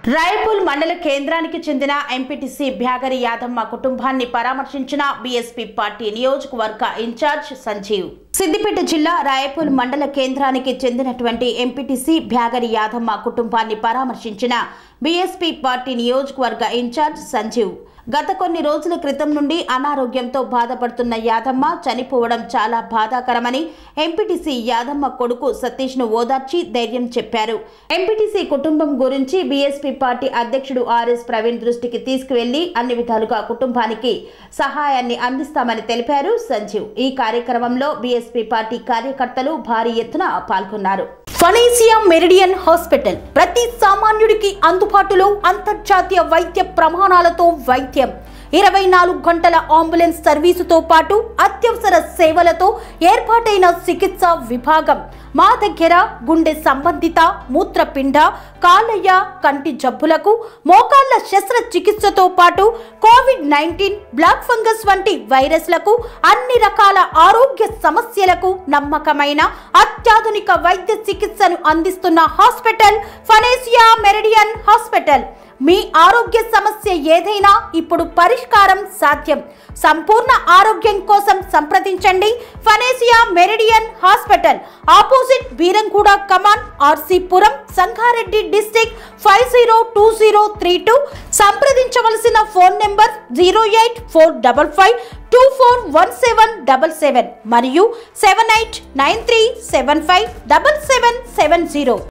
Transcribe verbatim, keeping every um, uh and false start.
రాయపూల్ మండల కేంద్రానికి చెందిన ఎంపీటీసీ బ్యాగరి యాదమ్మ కుటుంబాన్ని పరామర్శించిన బీఎస్పీ పార్టీ నియోజకవర్గ ఇన్ఛార్జ్ సంజీవ్. సిద్దిపేట జిల్లా రాయపూల్ మండల కేంద్రానికి చెందినటువంటి ఎంపీటీసీ బ్యాగరి యాదమ్మ కుటుంబాన్ని పరామర్శించిన బీఎస్పీ పార్టీ నియోజకవర్గ ఇన్ఛార్జ్ సంజీవ్. గత కొన్ని రోజుల క్రితం నుండి అనారోగ్యంతో బాధపడుతున్న యాదమ్మ చనిపోవడం చాలా బాధాకరమని ఎంపీటీసీ యాదమ్మ కొడుకు సతీష్ ను ఓదార్చి ధైర్యం చెప్పారు. ఎంపీటీసీ కుటుంబం గురించి బీఎస్పీ పార్టీ అధ్యక్షుడు ఆర్ఎస్ ప్రవీణ్ దృష్టికి తీసుకువెళ్లి అన్ని విధాలుగా కుటుంబానికి సహాయాన్ని అందిస్తామని తెలిపారు సంజీవ్. ఈ కార్యక్రమంలో బీఎస్పీ పార్టీ కార్యకర్తలు భారీ ఎత్తున పాల్గొన్నారు. ఫనేసియా మెరిడియన్ హాస్పిటల్ ప్రతి సామాన్యుడికి అందుబాటులో అంతర్జాతీయ వైద్య ప్రమాణాలతో వైద్యం, ఇరవై నాలుగు గంటల అంబులెన్స్ సర్వీసుతో పాటు అత్యవసర సేవలతో ఏర్పాటైన చికిత్సా విభాగం. మా దగ్గర గుండె సంబంధిత, మూత్రపిండ, కాలయ్య, కంటి జబ్బులకు, మోకాళ్ల శస్త్రచికిత్సతో పాటు కోవిడ్ నైన్టీన్, బ్లాక్ ఫంగస్ వంటి వైరస్లకు, అన్ని రకాల ఆరోగ్య సమస్యలకు నమ్మకమైన అత్యాధునిక వైద్య చికిత్సను అందిస్తున్న హాస్పిటల్ ఫనేసియా మెరిడియన్ హాస్పిటల్. మీ ఆరోగ్య సమస్య ఏదైనా ఇప్పుడు పరిష్కారం సాధ్యం. సంపూర్ణ ఆరోగ్యం కోసం సంప్రదించండి Panacea Meridian hospital, opposite Beeramguda Kaman, RC Puram, Sangareddy district five zero two zero three two. సంప్రదించవలసిన phone number zero eight four double five two four one seven double seven మరియు seven eight nine three seven five double seven seven zero.